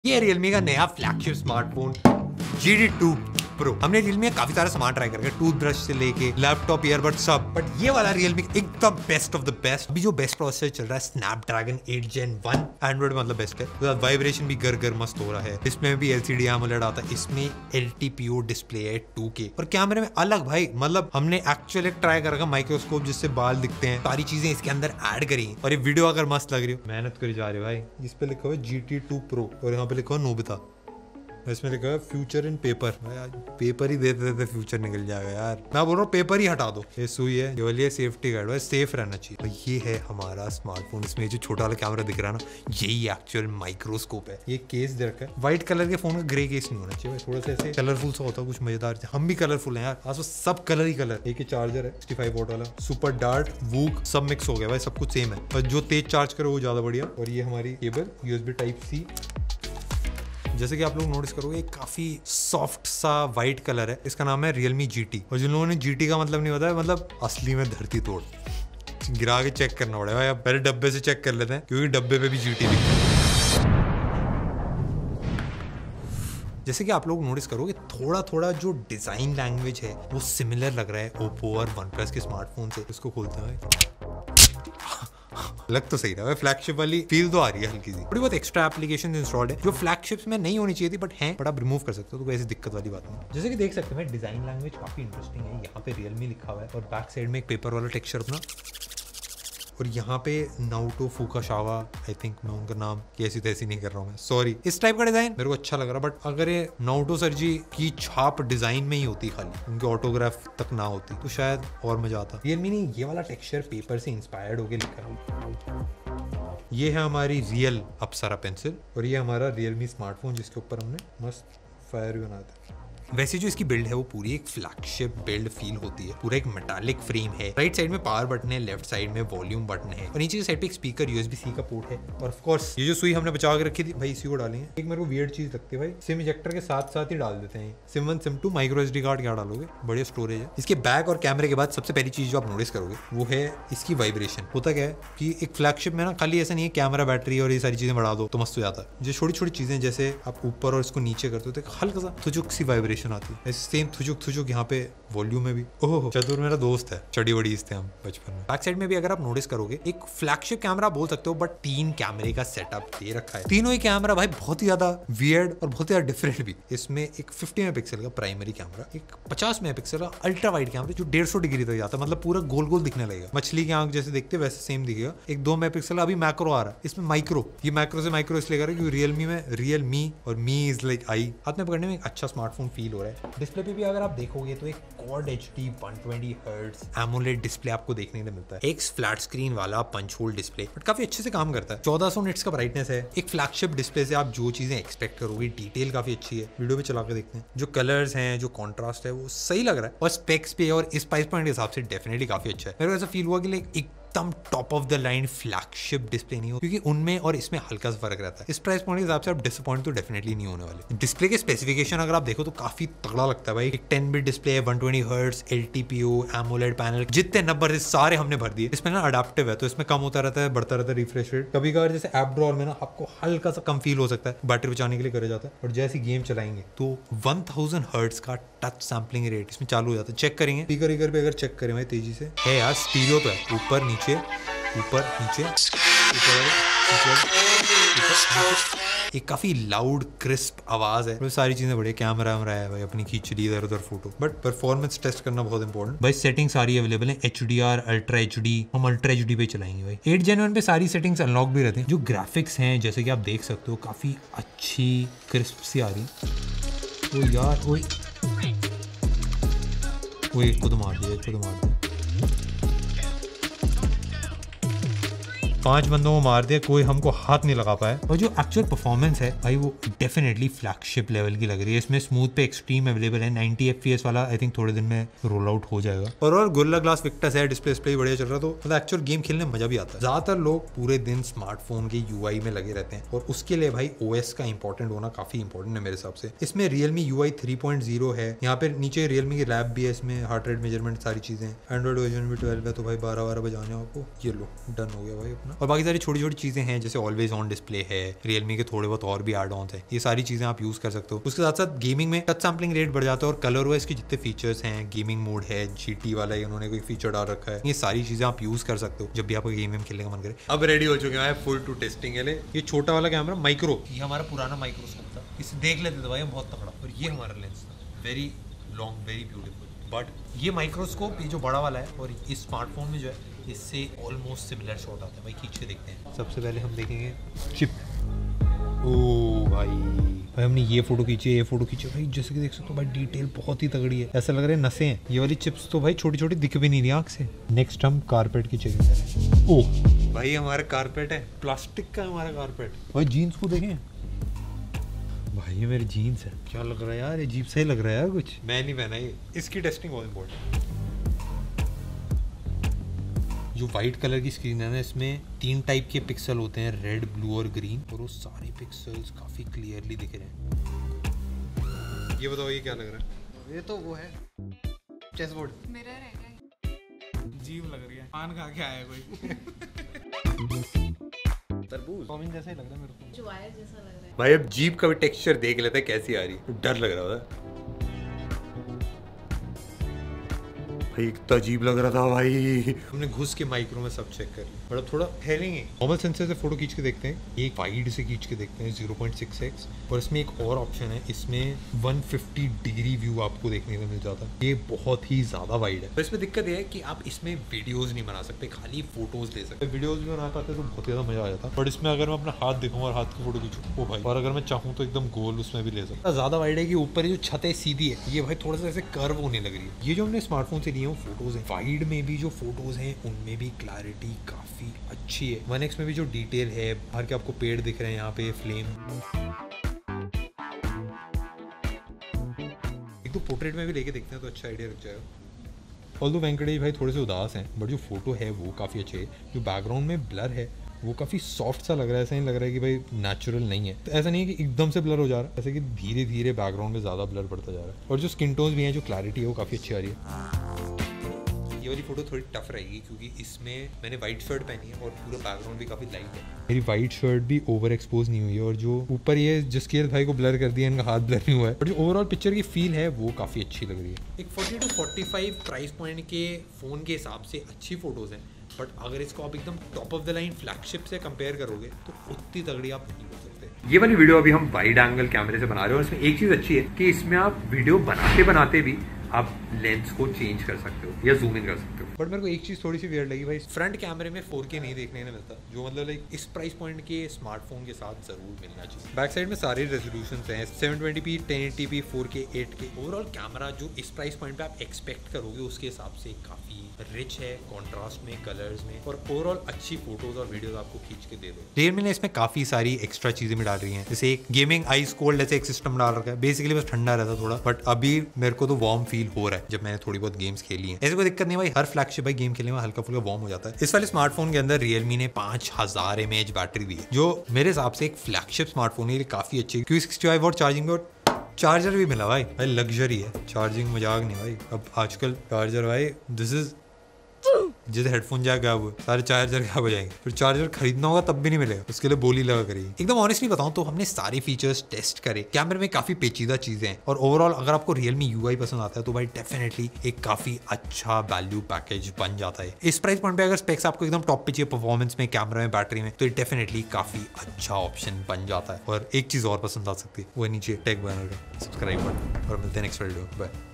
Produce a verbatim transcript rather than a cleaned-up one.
ये Realme का नया flagship smartphone G T two pro. हमने Realme का काफी सारा सामान ट्राई करके, टूथब्रश से लेके लैपटॉप, ईयरबड सब, बट ये वाला Realme एकदम बेस्ट ऑफ द बेस्ट। अभी जो बेस्ट प्रोसेसर चल रहा है Snapdragon eight gen one, Android मतलब बेस्ट है। वाइब्रेशन भी गर गर मस्त हो रहा है। इसमें भी एलसीडी एमोलेड आता है। इसमें L T P O display है टू के, और कैमरे में अलग भाई, मतलब हमने एक्चुअली ट्राई करा माइक्रोस्कोप जिससे बाल दिखते हैं, सारी चीजें इसके अंदर ऐड करी। और ये वीडियो अगर मस्त लग रही हो, मेहनत करी जा रही हो भाई। इस पे लिखा हुआ है जी टी टू प्रो और यहाँ पे लिखा हुआ नोबिता। इसमें लिखा है फ्यूचर इन पेपर। पेपर ही देते देते फ्यूचर निकल जाएगा यार। मैं बोल रहा हूँ पेपर ही हटा दो। ये सुई है, ये वाली है सेफ्टी गार्ड, सेफ रहना चाहिए। तो ये है हमारा स्मार्टफोन। इसमें जो छोटा वाला कैमरा दिख रहा है ना, यही एक्चुअल माइक्रोस्कोप है। ये केस दे रखा है। व्हाइट कलर के फोन का ग्रे केस नहीं होना चाहिए, थोड़ा सा ऐसे कलरफुल सा होता है, कुछ मजेदार। हम भी कलरफुल है यार, आज तो सब कलर ही कलर। एक ही चार्जर है सिक्सटी फाइव वोट वाला, सुपर डार्ट, वूक सब मिक्स हो गया भाई, सब कुछ सेम है। और जो तेज चार्ज करे वो ज्यादा बढ़िया। और ये हमारी केबल यूएसबी टाइप सी। जैसे कि आप लोग नोटिस करोगे, काफी सॉफ्ट सा व्हाइट कलर है। इसका नाम है Realme जी टी। और जिन लोगों ने जी टी का मतलब नहीं बताया, मतलब असली में धरती तोड़। गिरा के चेक करना पड़ेगा भाई। आप पहले डब्बे से चेक कर लेते हैं, क्योंकि डब्बे पे भी जी टी लिखा है। जैसे कि आप लोग नोटिस करोगे, थोड़ा थोड़ा जो डिजाइन लैंग्वेज है वो सिमिलर लग रहा है ओप्पो और वन प्लस के स्मार्टफोन से। इसको खोलते हैं, लग तो सही रहा है, फ्लैगशिप वाली फील तो आ रही है हल्की सी। थोड़ी बहुत एक्स्ट्रा एप्लीकेशन इंस्टॉल्ड है जो फ्लैगशिप्स में नहीं होनी चाहिए थी, बट हैं, बट आप रिमूव कर सकते हो, तो कोई ऐसी दिक्कत वाली बात नहीं। जैसे कि देख सकते हैं, डिजाइन लैंग्वेज काफी इंटरेस्टिंग है। यहाँ पे Realme लिखा हुआ है और बैक साइड में एक पेपर वाला टेक्सचर अपना। और यहाँ पे नाउटो फुकाशावा, आई थिंक मैं उनका नाम कैसी तैसी नहीं कर रहा हूँ मैं, सॉरी। इस टाइप का डिजाइन मेरे को अच्छा लग रहा, बट अगर ये नाउटो सर जी की छाप डिजाइन में ही होती, खाली उनके ऑटोग्राफ तक ना होती, तो शायद और मजा आता। Realme ने ये वाला टेक्सचर पेपर से इंस्पायर्ड होके लिखा है। ये है हमारी रियल अप्सरा पेंसिल, और ये हमारा Realme स्मार्टफोन जिसके ऊपर हमने मस्त फायर भी बनाया था। वैसे जो इसकी बिल्ड है वो पूरी एक फ्लैगशिप बिल्ड फील होती है। पूरा एक मेटालिक फ्रेम है। राइट साइड में पावर बटन है, लेफ्ट साइड में वॉल्यूम बटन है, और नीचे की साइड पे एक स्पीकर यूएसबी सी का पोर्ट है। और ऑफ कोर्स ये जो सुई हमने बचा के रखी थी भाई, इसी को डालेंगे। एक मेरे को वियर्ड चीज लगती है भाई, सिम इजेक्टर के साथ साथ ही डाल देते हैं। SIM one SIM two micro SD card क्या डालोगे, बढ़िया स्टोरेज है। इसके बैक और कैमरे के बाद सबसे पहली चीज जो आप नोटिस करोगे वो है इसकी वाइब्रेशन। होता क्या है कि एक फ्लैगशिप में ना खाली ऐसा नहीं है कैमरा, बैटरी और ये सारी चीजें बढ़ा दो तो मस्त हो जाता है। जो छोटी छोटी चीजें जैसे आप ऊपर और इसको नीचे करते हो तो हल्का सा थुचुक सी वाइब्रेशन आती है। थुचुक थुचुक यहाँ पे वॉल्यूम में भी। ओह, चतुर मेरा दोस्त है, चड़ी बड़ी थे हम बचपन में। बैक साइड में भी अगर आप नोटिस करोगे, एक फ्लैगशिप कैमरा बोल सकते हो, बट तीन कैमरे का सेटअप दे रखा है। तीनों ही कैमरा भाई बहुत ही ज्यादा वियर्ड और बहुत ही ज्यादा डिफरेंट भी। इसमें एक फिफ्टी मेगापिक्सल का प्राइमरी कैमरा, एक पचास मेगापिक्सल का अल्ट्रा वाइड कैमरा जो डेढ़ सौ डिग्री तक जाता है, मतलब पूरा गोल गोल दिखने लगेगा। मछली की आंख जैसे देखते वैसे सेम दिखेगा। एक दो मेगापिक्सल अभी मैक्रो आ रहा है, इसमें माइक्रो। ये मैक्रो से माइक्रो इसलिए कर रहा है क्योंकि Realme में रियल मी और मी इज लाइक आई। हाथ में पकड़ने में एक अच्छा स्मार्टफोन फील हो रहा है। डिस्प्ले पे भी अगर आप देखोगे तो एक quad HD one twenty hertz AMOLED display आपको देखने को मिलता है। एक फ्लैट स्क्रीन वाला पंच होल डिस्प्ले, बट काफी अच्छे से काम करता है। चौदह सौ निट्स का ब्राइटनेस है। एक फ्लैगशिप डिस्प्ले से आप जो चीजें एक्सपेक्ट करोगे, डिटेल काफी अच्छी है। वीडियो पे चला के देखते हैं, जो कलर्स हैं, जो कॉन्ट्रास्ट है, वो सही लग रहा है। और स्पेक्स पे और इस प्राइस पॉइंट के हिसाब से डेफिनेटली काफी अच्छा है। मेरे को ऐसा फील हुआ कि लाइक एकदम top of the line flagship display नहीं हो, क्योंकि उनमें और इसमें हल्का सा फर्क रहता है। इस प्राइस पॉइंट के हिसाब से आप डिसअपॉइंट तो डेफिनेटली नहीं होने वाले। डिस्प्ले के स्पेसिफिकेशन अगर आप देखो तो काफी तगड़ा लगता है भाई। एक टेन बिट डिस्प्ले है, one twenty hertz, L T P O, AMOLED panel, जितने नंबर सारे हमने भर दिए। इसमें ना अडेप्टिव है, तो इसमें कम होता रहता है, बढ़ता रहता है रिफ्रेश रेट। कभी कभार जैसे ऐप ड्रॉअर में ना आपको हल्का सा कम फील हो सकता है, बैटरी बचाने के लिए करे जाता है। और जैसे गेम चलाएंगे तो वन थाउजेंड हर्ट्ज का टच सैम्पलिंग रेट इसमें चालू हो जाता है। चेक करेंगे स्पीकर पे अगर चेक करें भाई तेजी से, है यार स्टीरियो तो है, ऊपर नीचे ऊपर नीचे ऊपर ऊपर। एक काफी लाउड क्रिस्प आवाज है, सारी चीजें बढ़िया। कैमरा वैमरा है भाई, अपनी खींच ली इधर उधर फोटो, बट परफॉर्मेंस टेस्ट करना बहुत इंपॉर्टेंट भाई। सेटिंग सारी अवेलेबल है, H D R, ultra H D. हम अल्ट्रा एच डी पे चलाएंगे भाई। एट जेन वन पे सारी सेटिंग्स अनलॉक भी रहते हैं। जो ग्राफिक्स हैं जैसे कि आप देख सकते हो, काफी अच्छी क्रिस्प सी आ रही। तो यार वही वो एक को तो मार दिया, एक को तो मार दिया। पांच बंदों को मार दिया, कोई हमको हाथ नहीं लगा पाया। और जो एक्चुअल परफॉर्मेंस है भाई वो डेफिनेटली फ्लैगशिप लेवल की लग रही है। इसमें स्मूथ पे एक्सट्रीम अवेलेबल है। नाइंटी एफ पी एस वाला आई थिंक थोड़े दिन में रोल आउट हो जाएगा। और और गोरिल्ला ग्लास विक्टस है, डिस्प्ले डिस्प्ले बढ़िया चल रहा, तो मतलब एक्चुअल गेम खेलने में मजा भी आता है। ज्यादातर लोग पूरे दिन स्मार्टफोन के यूआई में लगे रहते हैं, और उसके लिए भाई ओएस का इंपॉर्टेंट होना काफी इंपॉर्टेंट है मेरे हिसाब से। इसमें Realme U I three point zero है। यहाँ पे नीचे Realme की लैब भी है, इसमें हार्ट रेट मेजरमेंट सारी चीजें। एंड्रॉइड वर्जन भी ट्वेल्व है, तो भाई बारह बारह बजाने आपको। ये लो डन हो गया भाई अपना। अपना। और बाकी सारी छोटी छोटी चीजें हैं जैसे ऑलवेज ऑन डिस्प्ले है, रियलमी के थोड़े बहुत और भी एड ऑन है, ये सारी चीजें आप यूज कर सकते हो। उसके साथ साथ गेमिंग में टच सैम्पलिंग रेट बढ़ जाता है और कलर वाइज के जितने फीचर्स हैं, गेमिंग मोड है, जीटी वाला है, उन्होंने कोई फीचर डाल रखा है, ये सारी चीजें आप यूज कर सकते हो जब भी आपको गेम में खेलने का मन करे। अब रेडी हो चुके हैं फुल टू टेस्टिंग के लिए। ये छोटा वाला कैमरा माइक्रो, ये हमारा पुराना माइक्रोस्कोप था, इसे देख लेते थे भाई हम, बहुत तगड़ा। और ये हमारा लेंस था, very long, very beautiful. But ये माइक्रोस्कोप, ये जो बड़ा वाला है, और इस स्मार्टफोन में जो है इससे ऑलमोस्ट सिमिलर शॉट आता है भाई। खींच के देखते हैं। सबसे पहले हम देखेंगे चिप। ओ भाई भाई हमने ये फोटो खींची, ये फोटो खींची भाई, जैसे कि देख सकते हो भाई डिटेल बहुत ही तगड़ी है, ऐसा लग रहा है नसें हैं। ये वाली चिप्स तो भाई छोटी छोटी दिख भी नहीं रही आँख से। नेक्स्ट हम कारपेट की चेकिंग करें। ओह भाई हमारा कारपेट है, प्लास्टिक का हमारा कारपेट। भाई जीन्स को देखें भाई, ये मेरी जीन्स है, क्या लग रहा है यार, ये अजीब सा ही लग रहा है यार कुछ। मैं नहीं पहना ये, इसकी टेस्टिंग बहुत इंपॉर्टेंट। जो व्हाइट कलर की स्क्रीन है ना, इसमें तीन टाइप के पिक्सल होते हैं, रेड, ब्लू और ग्रीन, और वो सारे पिक्सल्स काफी क्लियरली दिख रहे हैं। ये बताओ ये क्या लग रहा है? ये तो वो है चेसबोर्ड। मिरर है क्या? अजीब लग रही है, पान खा के आया कोई। तरबूज कॉमिन जैसा ही लग रहा है मेरे को, चुआया जैसा लग रहा है भाई। अब जीप का भी टेक्सचर देख लेते हैं कैसी आ रही है, डर लग रहा था भाई, इतना अजीब लग रहा था भाई। हमने घुस के माइक्रो में सब चेक कर लिया, बट अब थोड़ा ठहरेंगे। नॉर्मल सेंसर से फोटो खींच के देखते हैं, एक वाइड से खींच के देखते हैं ज़ीरो पॉइंट सिक्स एक्स, और इसमें एक और ऑप्शन है, इसमें एक सौ पचास डिग्री व्यू आपको देखने को मिल जाता है। ये बहुत ही ज्यादा वाइड है। तो इसमें दिक्कत ये है कि आप इसमें वीडियोज नहीं बना सकते, खाली फोटोज ले सकते। वीडियोज भी बना पाते तो बहुत ज्यादा मजा आ जाता, बट इसमें अगर मैं अपना हाथ दिखाऊं और हाथ की फोटो खींचूं, ओ भाई, और अगर मैं चाहूँ तो एकदम गोल उसमें भी ले सकता। ज्यादा वाइड है कि ऊपर जो छत है सीधी है, ये भाई थोड़ा सा ऐसे कर्व होने लग रही है। ये जो हमने स्मार्टफोन से लिए हैं फोटोज है, वाइड में भी जो फोटोज हैं उनमें भी क्लैरिटी काफी अच्छी है। वन एक्स में भी जो डिटेल है, बाहर के आपको पेड़ दिख रहे हैं, यहाँ पे फ्लेम। एक तो पोर्ट्रेट में भी लेके देखते हैं तो अच्छा आइडिया लग जाएगा। ऑल्दो वेंकटेश भाई थोड़े से उदास हैं, बट जो फोटो है वो काफ़ी अच्छी है। जो बैकग्राउंड में ब्लर है वो काफ़ी सॉफ्ट सा लग रहा है, ऐसा नहीं लग रहा है कि भाई नेचुरल नहीं है। तो ऐसा नहीं है कि एकदम से ब्लर हो जा रहा है, ऐसे कि धीरे धीरे बैकग्राउंड में ज़्यादा ब्लर पड़ता जा रहा है। और जो स्किन टोन्स भी हैं, जो क्लैरिटी है वो काफ़ी अच्छी आ रही है। ये वाली फोटो थोड़ी टफ रहेगी क्योंकि इसमें मैंने वाइट शर्ट पहनी है और पूरा बैकग्राउंड भी काफी लाइट है। मेरी वाइट शर्ट भी ओवर एक्सपोज नहीं हुई है, और जो ऊपर ये जसकीरत भाई को ब्लर कर दिया, इनका हाथ ब्लर नहीं हुआ है, बट जो ओवरऑल पिक्चर की फील है वो काफी अच्छी लग रही है। एक forty to forty five price point के फोन के हिसाब से अच्छी फोटोज हैं, बट अगर इसको आप एकदम top of the line flagship से कंपेयर करोगे तो उतनी तगड़ी आप नहीं कर सकते। ये वाली वीडियो अभी हम वाइड एंगल कैमरे से बना रहे हो। इसमें एक चीज अच्छी है कि इसमें आप वीडियो बनाते बनाते भी आप लेंस को चेंज कर सकते हो या जूम इन कर सकते हो। बट मेरे को एक चीज थोड़ी सी वियर्ड लगी भाई, फ्रंट कैमरे में फोर के नहीं देखने को मिलता, जो मतलब लाइक इस प्राइस पॉइंट के स्मार्टफोन के साथ जरूर मिलना चाहिए। बैक साइड में सारे रेजोल्यूशंस हैं, seven twenty P, ten eighty P, four K, eight K. Overall camera जो इस प्राइस पॉइंट पे आप एक्सपेक्ट करोगे उसके हिसाब से काफी रिच है, कॉन्ट्रास्ट में, कलर्स में, और ओवरऑल अच्छी फोटोज और वीडियोस आपको खींच के दे दो। रियलमी ने इसमें काफी सारी एक्स्ट्रा चीजें भी डाल रही हैं, जैसे एक गेमिंग आइस कोल्ड ऐसे एक सिस्टम डाल रखा है। बेसिकली बस ठंडा रहता थोड़ा, बट अभी मेरे को तो वार्म फील हो रहा है जब मैंने थोड़ी बहुत गेम्स खेली हैं। ऐसे कोई दिक्कत नहीं भाई, हर फ्लैगशिप भाई गेम खेलने में हल्का फुल्का वार्म हो जाता है। इस वाले स्मार्टफोन के अंदर रियलमी ने पांच हजार एम एच बैटरी दी है, जो मेरे हिसाब से एक फ्लैगशिप स्मार्टफोन के लिए काफी अच्छी है। क्यू सिक्सटी फाइव वॉट चार्जिंग और चार्जर भी मिला भाई। भाई लग्जरी है, चार्जिंग मजाक नहीं भाई। अब आजकल चार्जर भाई दिस इज जैसे हेडफोन जाए गायब हुए, सारे चार्जर गायब हो जाएंगे, फिर चार्जर खरीदना होगा तब भी नहीं मिलेगा, उसके लिए बोली लगा करेगी। एकदम ऑनेस्टली बताऊं तो हमने सारे फीचर्स टेस्ट करे, कैमरे में काफी पेचीदा चीजें हैं, और ओवरऑल अगर आपको रियलमी यूआई पसंद आता है तो भाई डेफिनेटली एक काफी अच्छा वैल्यू पैकेज बन जाता है। इस प्राइस पॉइंट पे अगर स्पेक्स आपको एकदम टॉप पे चाहिए, परफॉर्मेंस में, कैमरा में, बैटरी में, तो डेफिनेटली काफी अच्छा ऑप्शन बन जाता है। और एक चीज और पसंद आ सकती है, वो नीचे टेक बैनर का सब्सक्राइब बटन। और मिलते हैं नेक्स्ट वीडियो, बाय।